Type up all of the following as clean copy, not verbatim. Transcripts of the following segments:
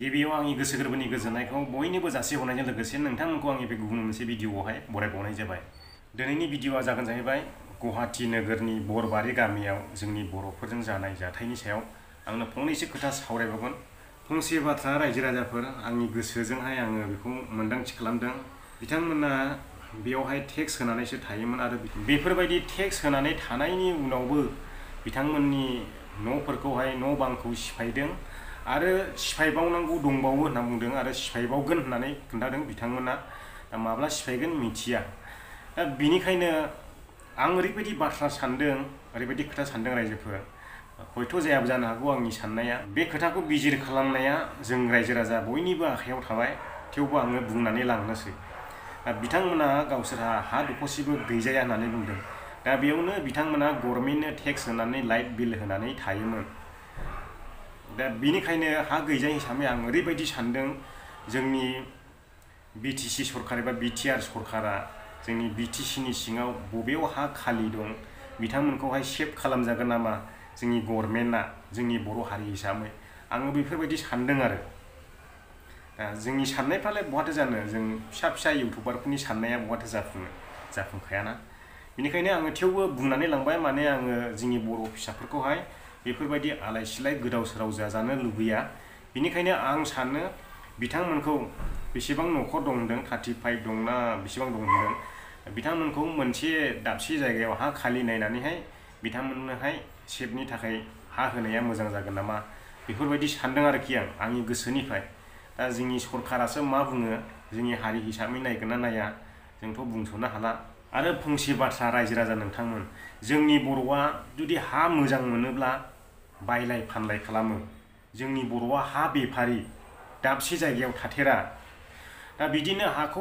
गिबियाव आंनि गोसो गोरबोनि गोजोननायखौ बयनोबो जासिहरनायजों लोगोसे नोंथांमोनखौ आंनि बे गुबुन मोनसे भिडिअआवहाय बरायबावनाय जाबाय। दिनैनि भिडिअआ जागोन जाहैबाय गुवाहाटी नोगोरनि बरबारि गामियाव जोंनि बर'फोरजों जानाय जाथायनि सायाव आंनो फंनैसो खोथा सावरायबावगोन। फंसे बाथ्रा रायजो राजाफोर, आंनि गोसोजोंहाय आङो बेखौ मोन्दांथि खालामदों। बिथांमोना बेयावहाय टेक्स होनानैसो थायोमोन आरो बेफोरबायदि टेक्स होनानै थानायनि उनावबो बिथांमोननि न'फोरखौहाय न' बांखौ सिफायदों आरो सिफायबावनांगौ दंबावो होनना बुंदों आरो सिफायबावगोन होननानै खोन्थादों बिथांमोना। दा माब्ला सिफायगोन मिथिया। दा बिनिखायनो आं ओरैबायदि बाथ्रा सानदों, ओरैबायदि खोथा सानदों रायजोफोर, हयथ' जायाबो जानो हागौ आंनि साननाया। बे खोथाखौ बिजिर खालामनाया जों रायजो राजा बयनिबो आखायाव थाबाय, थेवबो आङो बुंनानै लांनोसै। बिथांमोना गावसोरहा हा दखरसेबो गैजाया होननानै बुंदों। दा बेयावनो बिथांमोना गभर्नमेन्टनो टेक्स होनानै लाइट बिल होनानै थायोमोन। दा बिनिखायनो हा गैजायै हिसाबै आं ओरैबायदि सानदों, जोंनि बिटिसि सरकार एबा बिटिआर सरकारा जोंनि बिटिसिनि सिङाव बबेयाव हा खालि दं बिथांमोनखौहाय सेभ खालामजागोन नामा जोंनि गभर्नमेन्टआ, जोंनि बर' हारि हिसाबै आङो बेफोरबायदि सानदों आरो। जोंनि साननायफ्रालाय बहाथो जानो, जों फिसा फिसा इउटुबारफोरनि साननाया बहाथो जाफुंखायाना। बेनिखायनो आङो थेवबो बुंनानै लांबाय, माने आङो जोंनि बर' फिसाफोरखौहाय बेफोरबायदि आलाय सिलाय गोदाव सोराव जाजानो लुबैया। बिनिखायनो आं सानो बिथांमोनखौ बेसेबां न'खर दं होनदों, 35 दंना बेसेबां दं होनदों, बिथांमोनखौ मोनसे दाबसे जायगायाव हा खालि नायनानैहाय बिथांमोननोहाय सेभनि थाखाय हा होनाया मोजां जागोन नामा, बेफोरबायदि सानदों आरोखि आंनि गोसोनिफ्राय। दा जोंनि सरकारासो मा बुङो, जोंनि हारि हिसाबै नायगोन ना नाया जोंथ' बुंस'नो हाला। आरो फंसे बाथ्रा रायजो राजा नोंथांमोन, जोंनि बर'आ जुदि हा मोजां मोनोब्ला बायलाय फानलाय खालामो। जोंनि बर'आ हा बेफारि, दाबसे जायगायाव थाथेरा। दा बिदिनो हाखौ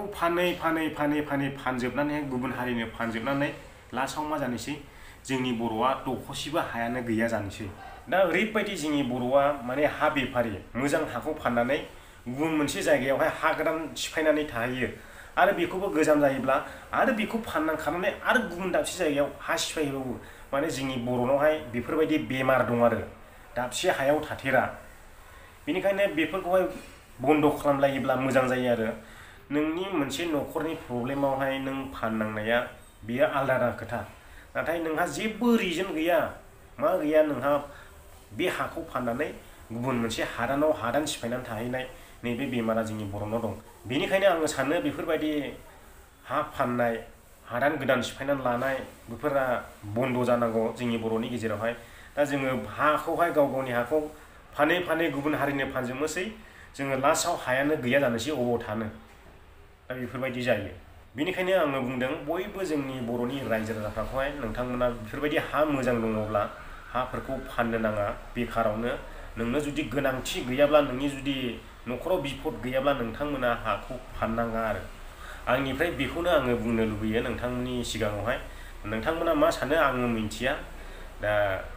फानजोबनानै गुबुन हारिनो फानजोबनानै लास्टआव मा जानोसै, जोंनि बर'आ दखरसेबो हायानो गैया जानोसै। दा ओरैबायदि जोंनि बर'आ माने हा बेफारि, मोजां हाखौ फाननानै गुबुन मोनसे जायगायावहाय हा गोदान सिफायनानै थाहैयो आरो बेखौबो गोजाम जायोब्ला आरो बेखौ फाननांखानानै आरो गुबुन दाबसे जायगायाव हा सिफायहैबावो। माने जोंनि बर'नावहाय बेफोरबायदि बेमार दं आरो, दाबसे हायाव थाथेरा। बेनिखायनो बेफोरखौहाय बन्द' खालामलायोब्ला मोजां जायो आरो। नोंनि मोनसे न'खरनि प्रब्लेमावहाय नों फाननांनाया बेयो आलादा खोथा, नाथाय नोंहा जेबो रिजन गैया, मा गैया, नोंहा बे हाखौ फाननानै गुबुन मोनसे हादान सिफायनानै थाहैनाय, नैबे बेमारा जोंनि बर'नाव दं। बेनिखायनो आङो सानो बेफोरबायदि हा फाननाय, हादान गोदान सिफायनानै लानाय, बेफोरा बन्द' जानांगौ जोंनि बर'नि गेजेरावहाय। दा जोङो हाखौहाय गाव गावनि हाखौ फानै गुबुन हारिनो फानजोबनोसै, जोङो लास्टआव हायानो गैया जानोसै, अबाव थानो। दा बेफोरबायदि जायो। बेनिखायनो आङो बुंदों बयबो जोंनि बर'नि रायजो राजाफोरखौहाय, नोंथांमोना बेफोरबायदि हा मोजां दङब्ला हाफोरखौ फाननो नाङा बेखारावनो। नोंनो जुदि गोनांथि गैयाब्ला, नोंनि जुदि न'खराव बिपद गैयाब्ला नोंथांमोना हाखौ फाननाङा आरो। आंनिफ्राय बेखौनो आङो बुंनो लुबैयो नोंथांमोननि सिगाङावहाय। नोंथांमोना मा सानो आङो मिन्थिया। दा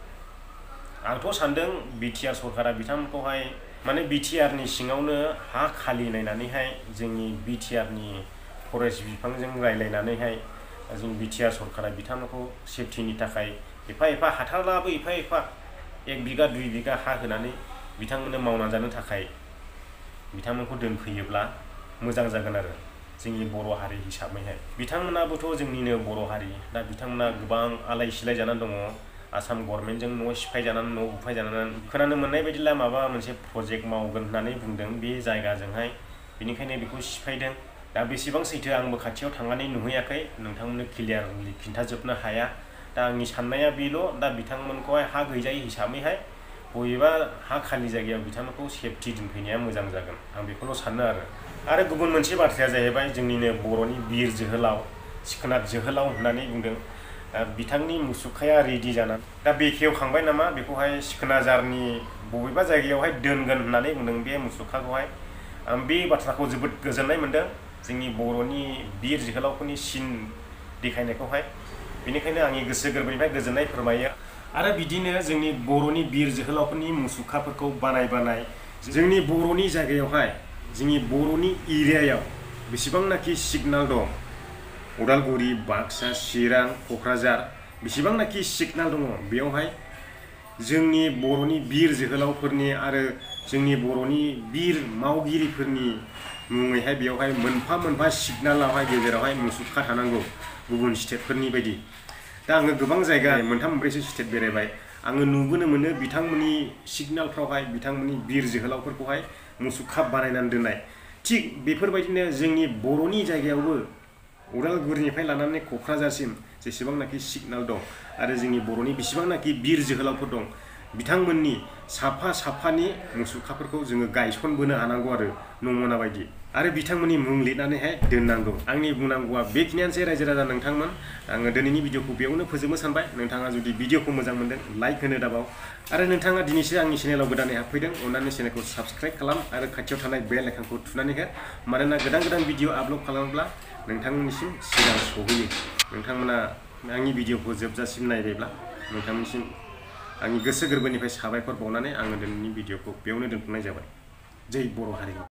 आंथ' सानदों बिटिआर सरकारा बिथांमोनखौहाय माने बिटिआरनि सिङावनो हा खालि नायनानैहाय जोंनि बिटिआरनि फरेस्ट बिफानजों रायज्लायनानैहाय जों बिटिआर सरकारा बिथांमोनखौ सेफटिनि थाखाय एफा हाथारलाबो एफा 1 बिगा 2 बिगा हा होनानै बिथांमोननो मावनानै जानो थाखाय बिथांमोनखौ दोनफैयोब्ला मोजां जागोन आरो जोंनि बर' हारि हिसाबैहाय। बिथांमोनाबोथ' जोंनिनो बर' हारि। दा बिथांमोना गोबां आलाय सिलाय जानानै दङ, आसाम गभर्नमेन्टजों न' सिफायजानानै, न' बुफायजानानै। खोनानो मोननाय बायदिब्ला माबा मोनसे प्रजेक्ट मावगोन होननानै बुंदों बे जायगाजोंहाय, बेनिखायनो बेखौ सिफायदों। दा बेसेबां सैथो आंबो खाथियाव थांनानै नुहैयाखै, नोंथांमोननो क्लियारलि खिन्थाजोबनो हाया। दा आंनि साननाया बेल', दा बिथांमोनखौहाय हा गैजायै हिसाबैहाय बबेबा हा खालि जायगायाव बिथांमोनखौ सेफटि दोनफैनाया मोजां जागोन, आं बेखौल' सानो आरो गुबुन मोनसे बाथ्राया जाहैबाय जोंनिनो बर'नि बिर जोहोलाव सिखोना जोहोलाव होननानै बुंदों। बिथांनि मुसुखाया रेडि जानानै दा बेखेवखांबाय नामा, बेखौहाय सिखोनाझारनि बबेबा जायगायावहाय दोनगोन होननानै बुंदों बे मुसुखाखौहाय। आं बे बाथ्राखौ जोबोद गोजोननाय मोनदों, जोंनि बर'नि बिर जोहोलावफोरनि सिन देखायनायखौहाय। बेनिखायनो आंनि गोसो गोरबोनिफ्राय गोजोननाय फोरमायो। आरो बिदिनो जोंनि बर'नि बिर जोहोलावफोरनि मुसुखाफोरखौ बानाय जोंनि बर'नि जायगायावहाय, जोंनि बर'नि एरियायाव बेसेबांनाखि सिगनाल दं, उदालगुरि, बाक्सा, चिरां, क'क्राझार, बेसेबांनाखि सिगनाल दङ, बेयावहाय जोंनि बर'नि बिर जोहोलावफोरनि आरो जोंनि बर'नि बिर मावगिरिफोरनि मुङैहाय बेयावहाय मोनफा मोनफा सिगनालावहाय गेजेरावहाय मुसुखा थानांगौ गुबुन स्टेटफोरनि बायदि। दा आङो गोबां जायगा मोनथाम मोनब्रैसो स्टेट बेरायबाय, आङो नुबोनो मोनो बिथांमोननि सिगनालफ्रावहाय बिथांमोननि बिर जोहोलावफोरखौहाय मुसुखा बानायनानै दोननाय। थिग बेफोरबायदिनो जोंनि बर'नि जायगायावबो उदालगुरिनिफ्राय लानानै क'क्राझारसिम जेसेबांनाखि सिगनाल दं आरो जोंनि बर'नि बेसेबांनाखि बिर जोहोलावफोर दं बिथांमोननि साफा साफानि मुसुखाफोरखौ जोङो गायसनबोनो हानांगौ आरो नमुना बायदि, आरो बिथांमोननि मुं लिरनानैहाय दोननांगौ। आंनि बुंनांगौआ बेखिनियानोसै रायजो राजा नोंथांमोन। आङो दिनैनि भिडिअखौ बेयावनो फोजोबनो सानबाय। नोंथाङा जुदि भिडिअखौ मोजां मोनदों लाइक होनो दाबाव, आरो नोंथाङा दिनैसो आंनि चेनेलाव गोदानै हाबफैदों अननानै चेनेलखौ साबस्क्राइब खालाम आरो खाथियाव थानाय बेल आइकनखौ थुनानै हो, मानोना गोदान गोदान भिडिअ आपल'ड खालामोब्ला नोंथांमोननिसिम सिगां सहैयो। नोंथांमोना आंनि भिडिअखौ जोबजासिम नायबायब्ला नोंथांमोननिसिम आंनि गोसो गोरबोनिफ्राय साबायखर बावनानै आङो दिनैनि भिडिअखौ बेयावनो दोनथ'नाय जाबाय। जै बर' हारिमु।